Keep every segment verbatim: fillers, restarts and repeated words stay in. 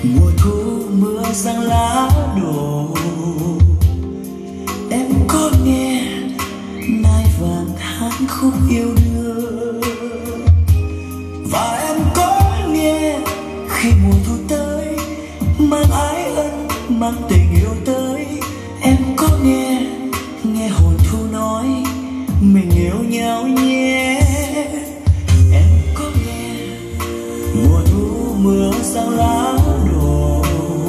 Mùa thu mưa giăng lá đổ, em có nghe nai vàng hát khúc yêu đương. Và em có nghe khi mùa thu tới mang ái ân mang tình yêu tới. Em có nghe nghe hồn thu nói mình yêu nhau nhé. Em có nghe mùa thu mưa giăng lá đổ,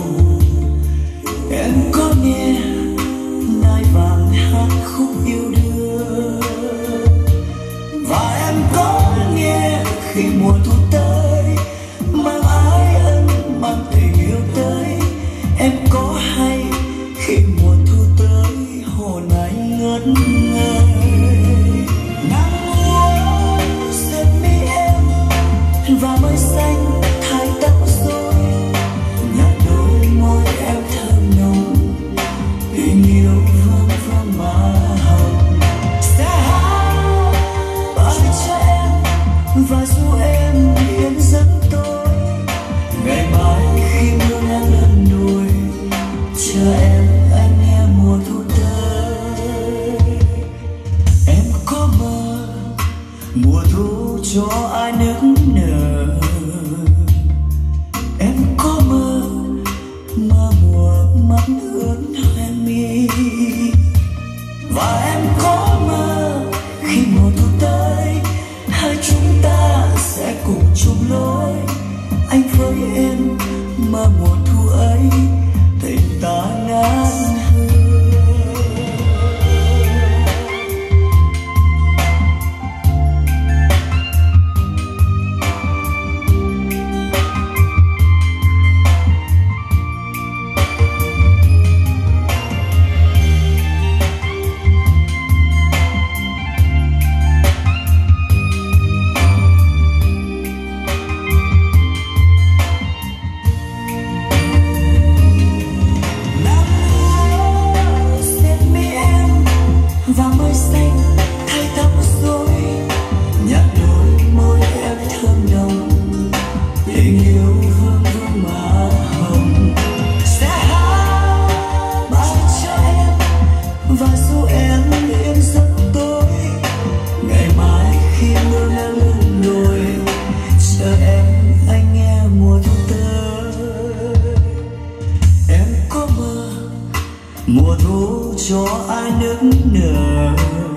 em có nghe nai vàng hát khúc yêu đương. Và em có nghe khi mùa thu tới mang ái ân mang tình yêu tới. Em có hay khi mùa thu tới hồn anh ngất ngây. Nắng mùa sệt mi em và mây xanh thay tóc rối, nhạt đôi môi em thơm nồng, tình yêu vương vương má hồng. Sẽ hát bài cho em và dù em yên giấc tôi. Ngày mai khi mưa ngang lần đồi, chờ em anh nghe mùa thu tới. Em có mơ mùa thu cho ai nức nở. Em có mơ mơ mùa mắt ướt hoen mi. Và em có mơ khi mùa thu tới hai chúng ta sẽ cùng chung lối. Anh với em mơ mùa thu ấy tình ta ngát hương. Và mây xanh thay tóc rối, nhạt đôi môi em thơm nồng, tình yêu vương vương má hồng. Sẽ hát bài cho em và dù em yên giấc tối. Ngày mai khi mưa ngang lên đồi, chờ em anh nghe mùa thu tới. Em có mơ mùa thu cho ai nức nở.